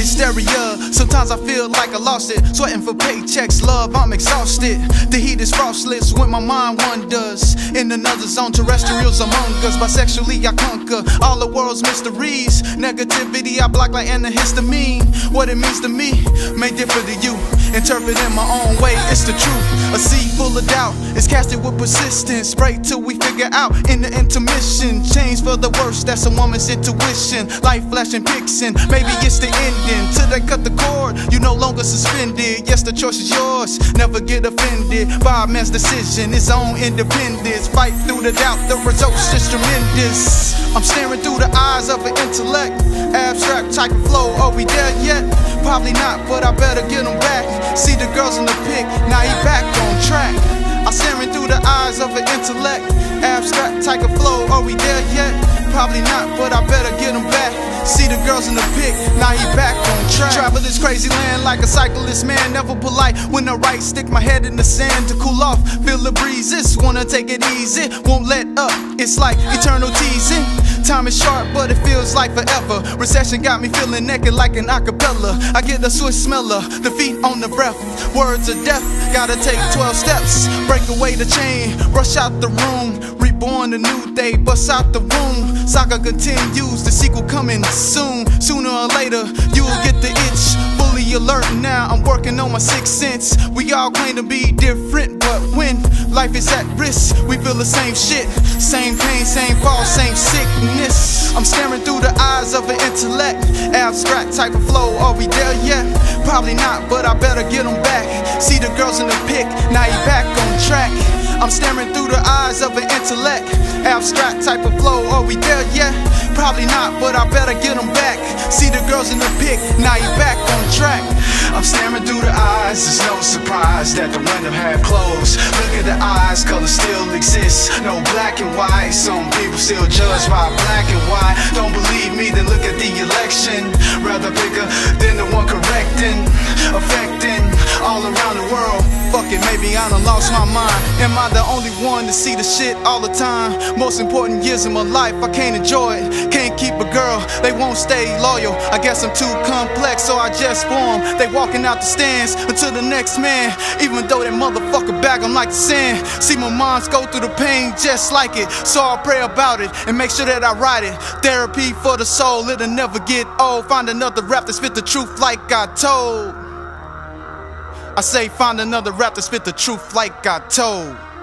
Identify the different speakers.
Speaker 1: hysteria. Sometimes I feel like I lost it. Sweating for paychecks, love, I'm exhausted. The heat is frostless when my mind wanders. In another zone, terrestrials among us. Bisexually, I conquer all the world's mysteries. Negativity, I block like antihistamine. What it means to me may differ to you. Interpret in my own way, it's the truth. A sea full of doubt is casted with persistence. Spray till we figure out in the intermission. Change for the worse, that's a woman's intuition. Life flashing pixin', maybe it's the ending. Till they cut the cord, you no longer suspended. Yes, the choice is yours, never get offended by a man's decision, his own independence. Fight through the doubt, the results is tremendous. I'm staring through the eyes of an intellect. Abstract type of flow, are we there yet? Probably not, but I better get them back. See the girls in the pic, now he back on track. I'm staring through the eyes of an intellect. Abstract type of flow, are we there yet? Probably not, but I better get them back. See the girls in the pic, now he back on track. Travel this crazy land like a cyclist, man, never polite. When I write, stick my head in the sand to cool off. Feel the breezes, wanna take it easy, won't let up. It's like eternal teasing. Time is short, but it feels like forever. Recession got me feeling naked like an acapella. I get a swift smeller, the feet on the breath. Words of death, gotta take 12 steps. Break away the chain, rush out the room. Reborn a new day, bust out the womb. Saga continues, the sequel coming soon. Sooner or later, you'll get the itch. Fully alert now, I'm working on my sixth sense. We all claim to be different, but when life is at risk, we feel the same shit. Same pain, same fall, same sickness. I'm staring through the eyes of an intellect. Abstract type of flow, are we there yet? Probably not, but I better get them back. See the girls in the pic, now he back on track. I'm staring through the eyes of an intellect. Abstract type of flow, are we there yet? Probably not, but I better get them back. See the girls in the pic, now you back on track. I'm staring through the eyes, it's no surprise that the window have closed. Look at the eyes, color still exists. No black and white, some people still judge by black and white. Don't believe me, then look at the election. Rather bigger than the one correcting, affecting all around the world. Fuck it, maybe I done lost my mind. Am I the only one to see the shit all the time? Most important years of my life, I can't enjoy it. Can't keep a girl, they won't stay loyal. I guess I'm too complex, so I just form. They walking out the stands until the next man. Even though that motherfucker bag them like the sand. See my moms go through the pain just like it. So I pray about it and make sure that I write it. Therapy for the soul, it'll never get old. Find another rap that spit the truth like I told. I say find another rap that spit the truth like I told.